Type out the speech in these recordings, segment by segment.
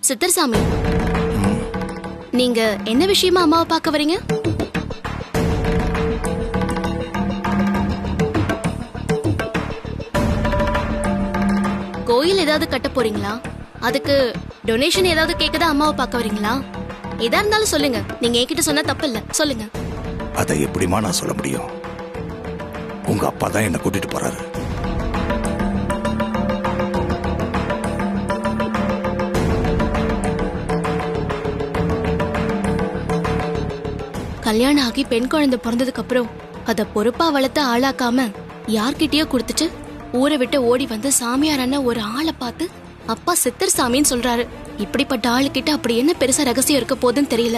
சித்தர்சாமி, நீங்க என்ன விஷயமா அம்மாவை பார்க்க வரீங்க? கோயில் ஏதாவது கட்ட போறீங்களா? அதுக்கு டொனேஷன் ஏதாவது கேட்கதா அம்மாவை பார்க்க வரீங்களா? எதா இருந்தாலும் சொல்லுங்க. நீங்க என்கிட்ட சொன்னா தப்பு இல்ல, சொல்லுங்க. அதை எப்படிமா நான் சொல்ல முடியும்? உங்க அப்பா தான் என்ன கூட்டிட்டு போறாரு. கல்யாணம் ஆகி பெண் குழந்தை பிறந்ததுக்கு அப்புறம் அத பொறுப்பா வளர்த்த ஆளாக்காம யார்கிட்டயோ கொடுத்துட்டு ஊரை விட்டு ஓடி வந்து சாமியார் அண்ணன் ஒரு ஆளை பார்த்து அப்பா சித்தர் சாமின்னு சொல்றாரு. இப்படிப்பட்ட ஆளுகிட்ட அப்படி என்ன பெருசா ரகசியம் இருக்க போதுன்னு தெரியல.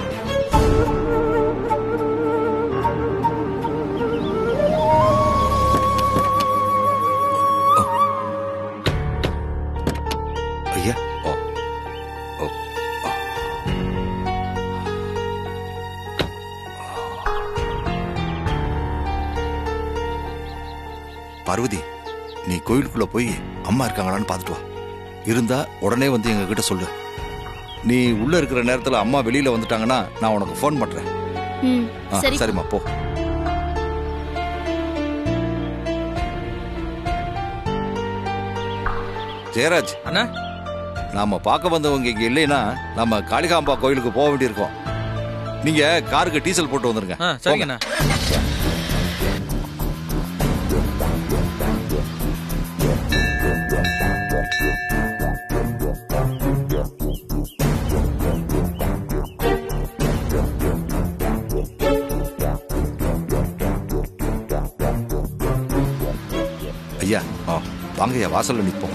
ஐயா, பார்வதி, நீ கோயிலுக்குள்ள போய் அம்மா இருக்காங்களான்னு பார்த்துட்டு வா. இருந்தா உடனே வந்து எங்க கிட்ட சொல்லு. நீ உள்ள இருக்கிற நேரத்துல அம்மா வெளியில வந்துட்டாங்கன்னா நான் உனக்கு ஃபோன் பண்றேன். சரிம்மா, போ. ஜெயராஜ் அண்ணா, நாம பார்க்க வந்தவங்க இங்க இல்லைன்னா நம்ம காளிகாம்பா கோயிலுக்கு போக வேண்டியிருக்கோம். நீங்க காருக்கு டீசல் போட்டு வந்துருங்க. சரிங்கண்ணா. ஐயா, வாங்கய்யா, வாசல்ல நிற்போம்.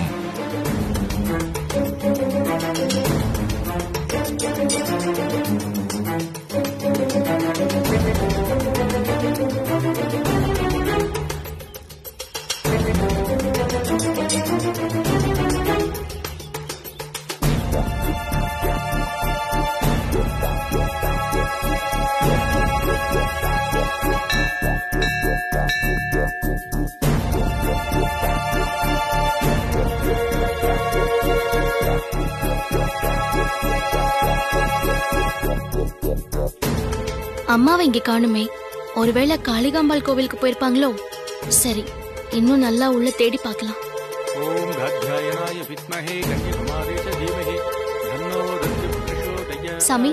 அம்மாவை இங்க காணுமே. ஒருவேளை காளிகாம்பாள் கோவிலுக்கு போயிருப்பாங்களோ? சரி, இன்னும் நல்லா உள்ள தேடி பார்க்கலாம். சாமி,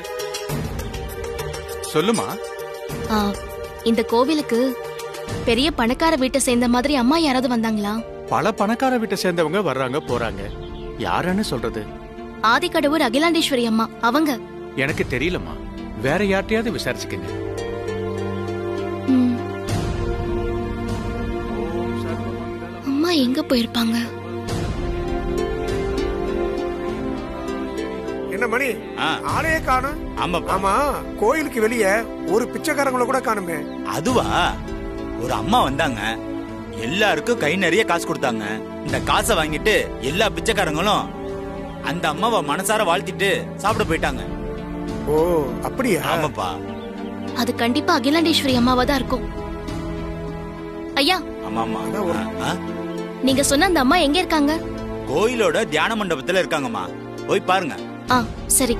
சொல்லுமா. இந்த கோவிலுக்கு பெரிய பணக்கார வீட்டை சேர்ந்த மாதிரி அம்மா யாராவது வந்தாங்களா? பல பணக்கார வீட்டை சேர்ந்தவங்க வர்றாங்க போறாங்க. யாருன்னு சொல்றது? ஆதிக்கடவுர் அகிலாண்டேஸ்வரி அம்மா அவங்க. எனக்கு தெரியலம்மா, வேற யார்ட்டையாவது விசாரிச்சுக்கங்க. அம்மா எங்க போயிருப்பாங்க? என்ன மணி, ஆளையே காணும். ஆமா, கோயிலுக்கு வெளியே ஒரு பிச்சைக்காரங்களை கூட காணுமே. அதுவா? ஒரு அம்மா வந்தாங்க, எல்லாருக்கும் கை நிறைய காசு கொடுத்தாங்க. இந்த காசை வாங்கிட்டு எல்லா பிச்சைக்காரங்களும் அந்த அம்மாவை மனசார வாழ்த்திட்டு சாப்பிட போயிட்டாங்க. ஓ, அப்படியா? ஆமாப்பா. அது கண்டிப்பா அகிலாண்டேஸ்வரி அம்மாவா தான் இருக்கும். ஐயா, ஆமாமா. நீங்க சொன்ன அந்த அம்மா எங்க இருக்காங்க? கோயிலோட தியான மண்டபத்துல இருக்காங்கம்மா, போய் பாருங்க. சரி.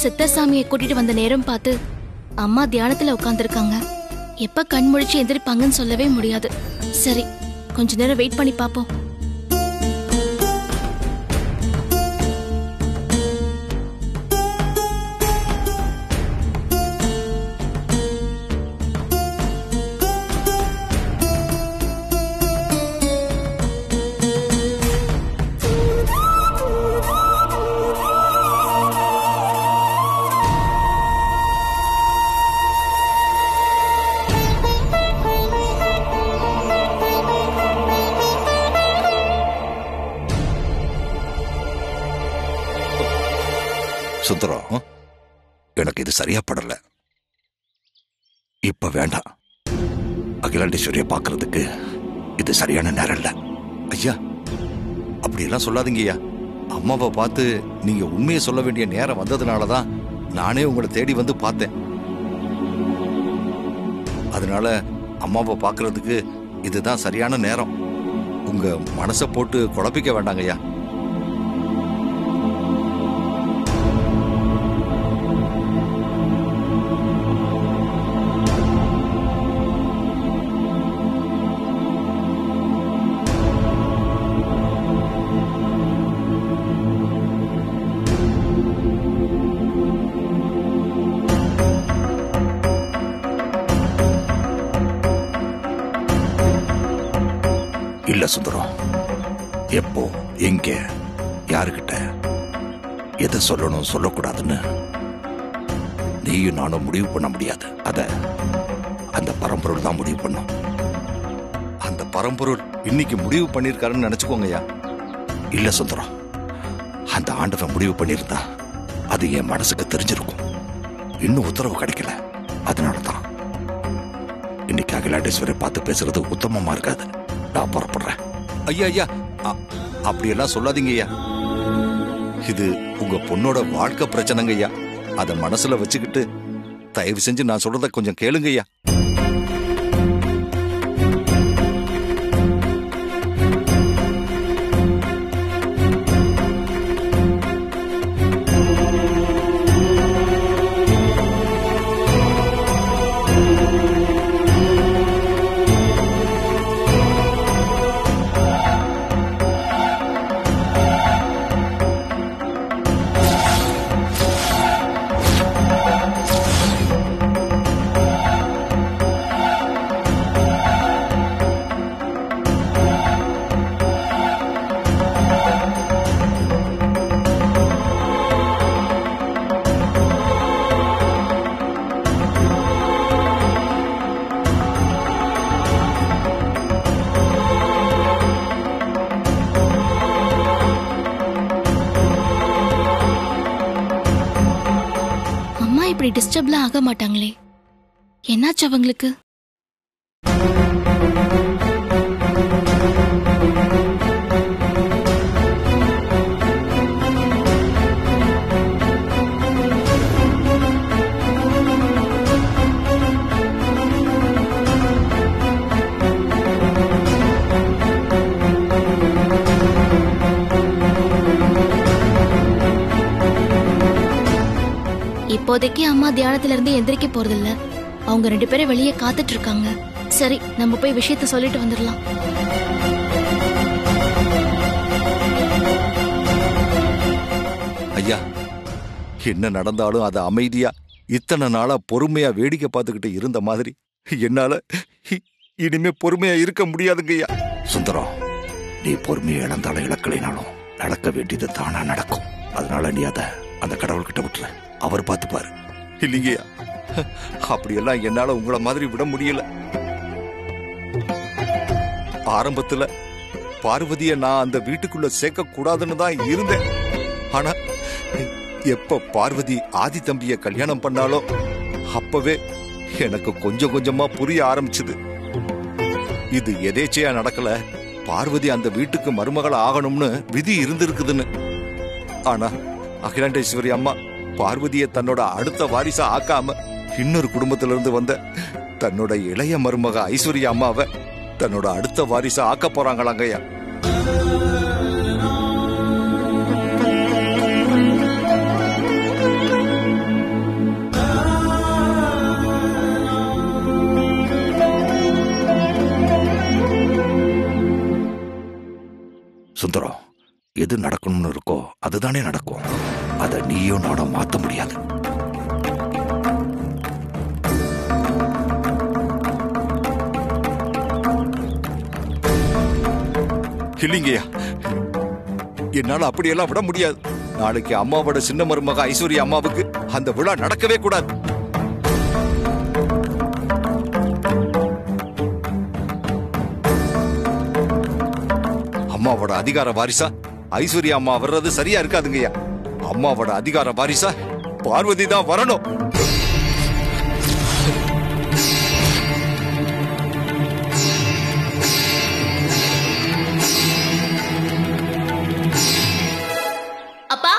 சித்தசாமியை கூட்டிட்டு வந்த நேரம் பார்த்து அம்மா தியானத்துல உட்கார்ந்துருக்காங்க. எப்ப கண் முழிச்சு எந்திரிப்பாங்கன்னு சொல்லவே முடியாது. சரி, கொஞ்ச நேரம் வெயிட் பண்ணி பாப்போம். சுந்தரம், எனக்கு இது சரியா படல. இப்ப வேண்டாம். அகிலாண்டேஸ்வரியை பார்க்கறதுக்கு இது சரியான நேரம் இல்ல. ஐயா, அப்படியெல்லாம் சொல்லாதீங்க ஐயா. அம்மாவை பார்த்து நீங்க உண்மையை சொல்ல வேண்டிய நேரம் வந்ததுனாலதான் நானே உங்களை தேடி வந்து பார்த்தேன். அதனால அம்மாவை பார்க்கறதுக்கு இதுதான் சரியான நேரம். உங்க மனசை போட்டு குழப்பிக்க வேண்டாங்க ஐயா. இல்ல சுந்தரம், எப்போ, எங்க, யாருக்கிட்ட எதை சொல்லணும் சொல்லக்கூடாதுன்னு நீயும் நானும் முடிவு பண்ண முடியாது. அந்த பரம்பொருள் தான் முடிவு பண்ணும். அந்த பரம்பொருள் இன்னைக்கு முடிவு பண்ணிருக்காருன்னு நினைச்சுக்கோங்க ஐயா. இல்ல சுந்தரம், அந்த ஆண்டவன் முடிவு பண்ணிருந்தா அது என் மனசுக்கு தெரிஞ்சிருக்கும். இன்னும் உத்தரவு கிடைக்கல. அதனாலதான் இன்னைக்கு அகிலாண்டேஸ்வரை பார்த்து பேசுறது உத்தமமா இருக்காது. நான் புறப்படுறேன். ஐயா ஐயா, அப்படியெல்லாம் சொல்லாதீங்க ஐயா. இது உங்க பொண்ணோட வாழ்க்கை பிரச்சனைங்க ஐயா. அத மனசுல வச்சுக்கிட்டு தயவு செஞ்சு நான் சொல்றத கொஞ்சம் கேளுங்க ஐயா. இப்படி டிஸ்டர்ப்லாம் ஆக மாட்டாங்களே? என்னாச்சு அவங்களுக்கு? இப்போதைக்கு அம்மா தியானத்துல இருந்து எந்திரிக்க போறதில்ல. அவங்க 2 பேரும் வெளியே காத்துட்டு இருக்காங்க. சரி, நம்ம போய் விஷயத்த சொல்லிட்டு வந்துடலாம். ஐயா, என்ன நடந்தாலும் அதை அமைதியா இத்தனை நாளா பொறுமையா வேடிக்கை பார்த்துக்கிட்டு இருந்த மாதிரி என்னால இனிமே பொறுமையா இருக்க முடியாதுங்க ஐயா. சுந்தரம், நீ பொறுமையை இழந்தாலும் இழக்கலைனாலும் நடக்க வேண்டியது தானா நடக்கும். அதனால நீ அந்த கடவுள்கிட்ட விட்டுற. அவர் பார்த்துப்பாரு. இல்லைங்கய்யா, அப்படியெல்லாம் என்னால உங்களை மாதிரி விட முடியல. ஆரம்பத்துல பார்வதிய நான் அந்த வீட்டுக்குள்ள சேர்க்க கூடாதுன்னு தான் இருந்தேன். ஆனா எப்ப பார்வதி ஆதி தம்பிய கல்யாணம் பண்ணாலோ அப்பவே எனக்கு கொஞ்சம் கொஞ்சமா புரிய ஆரம்பிச்சுது. இது எதேச்சையா நடக்கல. பார்வதி அந்த வீட்டுக்கு மருமகள் ஆகணும்னு விதி இருந்திருக்குதுன்னு. ஆனா அகிலாண்டேஸ்வரி அம்மா பார்வதியை தன்னோட அடுத்த வாரிசா ஆக்காம இன்னொரு குடும்பத்திலிருந்து வந்த தன்னோட இளைய மருமக ஐஸ்வர்யா அம்மாவை தன்னோட அடுத்த வாரிசா ஆக்க போறாங்களாங்கய்யா. சுந்தரம், எது நடக்கணும்னு இருக்கோ அதுதானே நடக்கும். அதை நீயும் நானும் மாத்த முடியாது. இல்லைங்கய்யா, என்னால அப்படியெல்லாம் விட முடியாது. நாளைக்கு அம்மாவோட சின்ன மருமக ஐஸ்வர்யா அம்மாவுக்கு அந்த விழா நடக்கவே கூடாது. அம்மாவோட அதிகார வாரிசா ஐஸ்வர்யா அம்மா வர்றது சரியா இருக்காதுங்கய்யா. அம்மாவோட அதிகார வாரிசா பார்வதி தான் வரணும். அப்பா,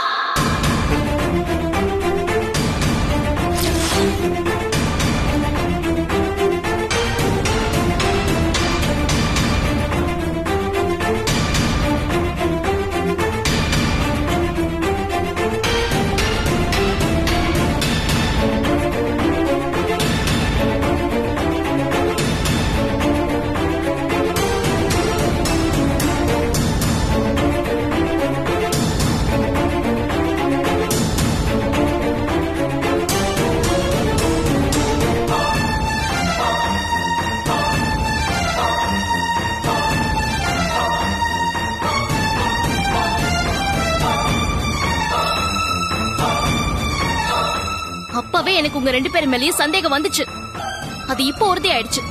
அப்பவே எனக்கு உங்க 2 பேர் மேலயும் சந்தேகம் வந்துச்சு. அது இப்போ உறுதி ஆயிடுச்சு.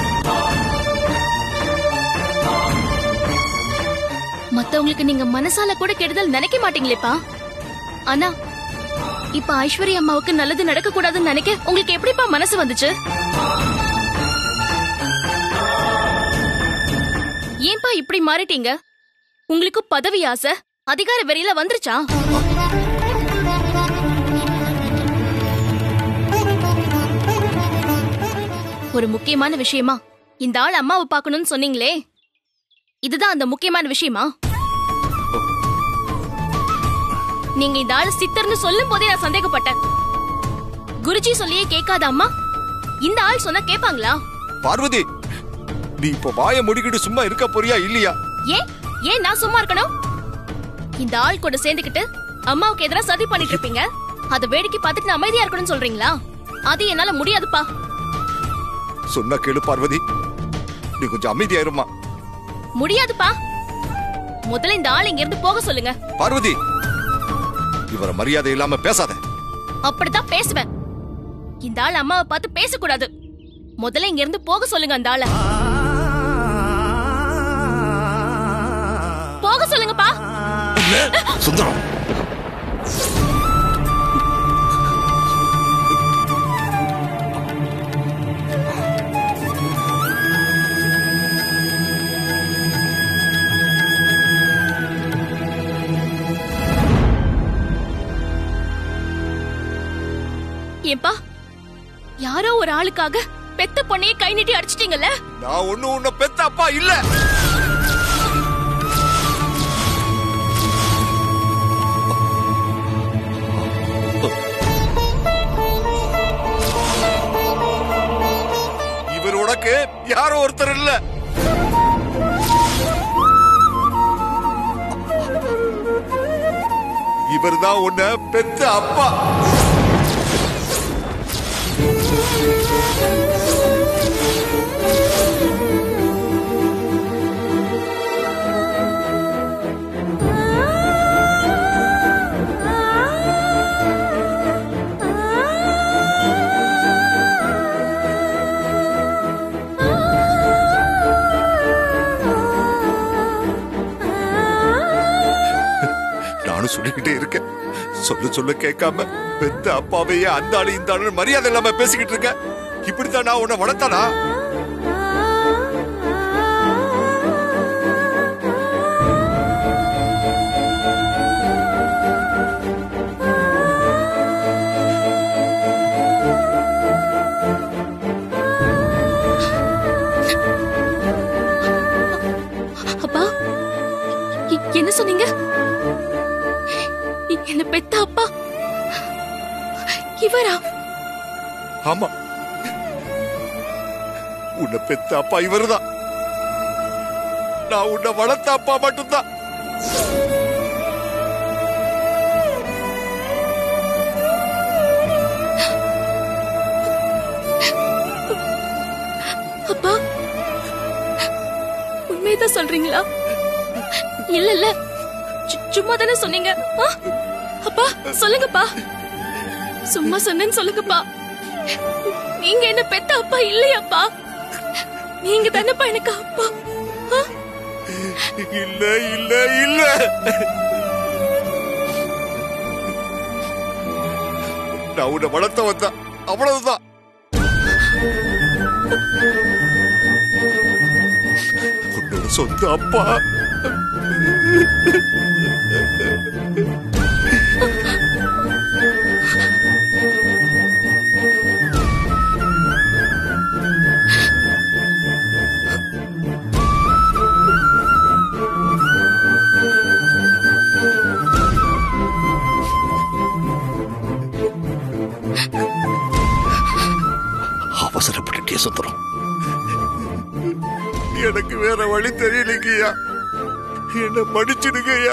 மத்தவங்களுக்கு நீங்க மனசால கூட கெடுதல் நினைக்க மாட்டீங்களேப்பா. ஆனா இப்ப ஐஸ்வர்யா அம்மாவுக்கு நல்லது நடக்க கூடாதுன்னு நினைக்க உங்களுக்கு எப்படிப்பா மனசு வந்துச்சு? ஏன்பா இப்படி மாறிட்டீங்க? உங்களுக்கு பதவி ஆசை, அதிகார வெறியில வந்துருச்சா? ஒரு முக்கியமான விஷயமா இந்த ஆள் அம்மாவை பார்க்கணும்னு சொன்னீங்களே, இதுதான் அந்த முக்கியமான விஷயமா? நீங்க இந்த ஆள் சித்தர்னு சொல்லும் போதே நான் சந்தேகப்பட்டேன். குருஜி சொல்லியே கேட்காத அம்மா இந்த ஆள் சொன்னா கேட்பாங்களா? பார்வதி, நீ இப்ப வாயை முடிக்கிட்டு சும்மா இருக்க போறியா இல்லையா? ஏன் நான் சும்மா இருக்கணும்? இந்த ஆள் கூட சேர்ந்துக்கிட்டு அம்மாவுக்கு எதிராக சதி பண்ணிட்டு இருப்பீங்க. அதை வேடிக்கை பார்த்துட்டு நான் அமைதியா இருக்கணும்னு சொல்றீங்களா? அது என்னால முடியாதுப்பா. சொன்ன கேளு பார்வதி, நீ கொஞ்சம் அமைதியாயிருமா. முடியாதுப்பா. முதல்ல இந்த ஆள் இங்க இருந்து போக சொல்லுங்க. பார்வதி, இவர மரியாதை இல்லாம பேசாத. அப்படிதான் பேசுவேன். இந்த ஆள் அம்மாவை பார்த்து பேசக்கூடாது. முதல்ல இங்க இருந்து போக சொல்லுங்க. அந்த ஆளை போக சொல்லுங்கப்பா. சுந்தரம், ஏன்பா, யாரோ ஒரு ஆளுக்காக பெத்த பொண்ணையே கை நீட்டி அடிச்சிட்டீங்கல்ல? நான் ஒண்ணும் உன்னை பெத்த அப்பா இல்ல. இவர் உனக்கு யாரோ ஒருத்தர் இல்ல. இவர்தான் உன்னை பெத்த அப்பா. நானும் சொல்லிக்கிட்டே இருக்கேன், சொல்ல கேட்காம பெத்த அப்பாவையே அந்த ஆளு இந்த ஆளு மரியாதை இல்லாம பேசிக்கிட்டு இருக்க. இப்படித்தான் நான் உன்னை வளர்த்தானா? அப்பா, என்ன சொன்னீங்க? என்ன பெத்த அப்பா இவரா? ஆமா, உன்னை பெத்த அப்பா இவருதான். நான் உன்னை வளர்த்த அப்பா மட்டும்தான். அப்பா, உண்மைதான் சொல்றீங்களா? இல்ல இல்ல, சும்மா தானே சொன்னீங்க. அப்பா சொல்லுங்கப்பா, சும்மா சொன்னேன்னு சொல்லுங்கப்பா. நீங்க என்ன பெத்த அப்பா இல்லையாப்பா? நீங்க தானப்பா எனக்கு அப்பா. இல்ல இல்ல இல்ல, நான் உன்னை வளர்த்த வந்தா அவ்வளவுதான். உன்னோட சொந்த அப்பா. அவசரப்பட்டுட்டே சுந்தரம். எனக்கு வேற வழி தெரியலைங்கய்யா, என்ன மன்னிச்சிடுங்கய்யா.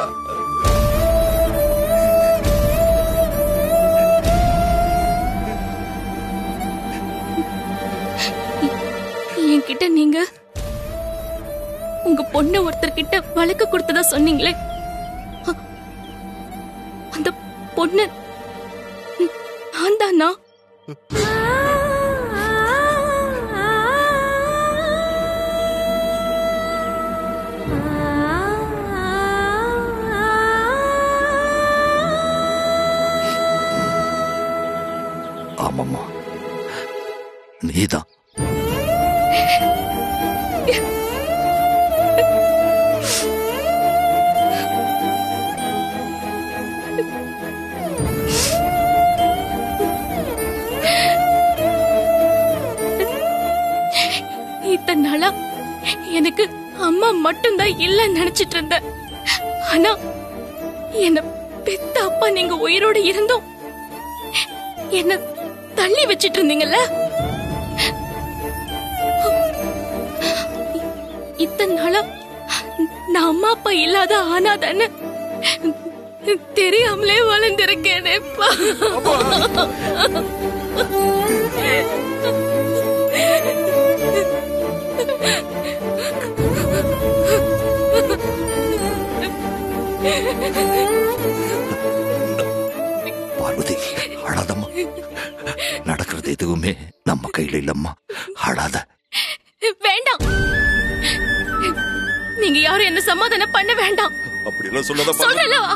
என்கிட்ட நீங்க உங்க பொண்ணு ஒருத்தர்கிட்ட வழக்கு கொடுத்ததா சொன்னீங்களே, அந்த பொண்ணு நான் தானா? ஆமாம்மா, நீதான். இத்தனை நாளா எனக்கு அம்மா மட்டும்தான் இல்லன்னு நினைச்சிட்டு இருந்தேன். ஆனா என்ன பெத்த அப்பா நீங்க உயிரோட இருந்தோம் என்ன தள்ளி வச்சிட்டு இருந்தீங்கல்ல. இத்தனை நாளா நான் அம்மா அப்பா இல்லாத ஆனாதான்னு தெரியாமலே வளர்ந்திருக்கேனேப்பா. பார்வதி, அழாதம்மா. நடக்கிறது எதுவுமே நம்ம கையில இல்லம்மா, அழாத. வேண்டாம், நீங்க யாரும் என்ன சமாதானம் பண்ண வேண்டாம். அப்படி எல்லாம் சொல்லாத. சொல்றலவா,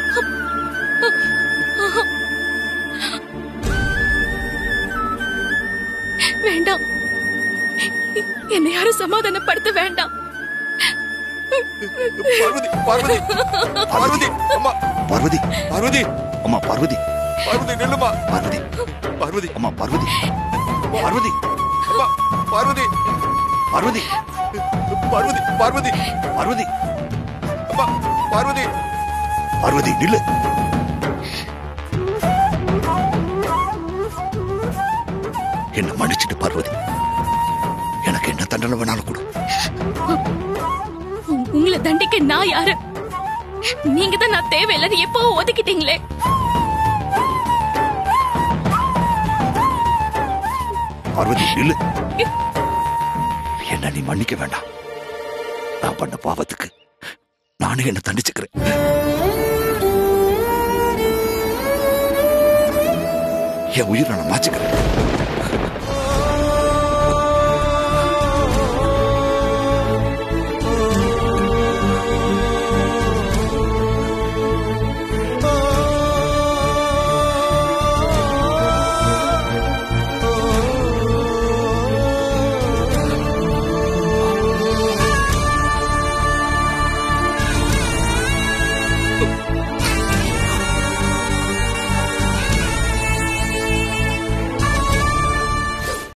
வேண்டாம், என்னை யாரும் சமாதானப்படுத்த வேண்டாம். பார்வதி, பார்வதி, பார்வதி, அம்மா, பார்வதி, பார்வதி, அம்மா, பார்வதி, பார்வதி நில்லுமா. பார்வதி, பார்வதி, அம்மா, பார்வதி, பார்வதி, அம்மா, பார்வதி, பார்வதி, பார்வதி, பார்வதி, பார்வதி, அம்மா, பார்வதி, பார்வதி, நில்லு. என்ன மன்னிச்சிட்டு பார்வதி, எனக்கு என்ன தண்டனை வேணாலும் கொடு. உங்களை தண்டிக்க நான் யாரு? நீங்க தான் நான் தேவையில்லைன்னு எப்போ ஒதுக்கிட்டீங்களே. பார்வதி, நில்லு. என்ன நீ மன்னிக்க வேண்டாம். நான் பண்ண பாவத்துக்கு நானே என்ன தண்டிச்சுக்கிறேன். என் உயிரை நான் மாச்சுக்கிறேன்.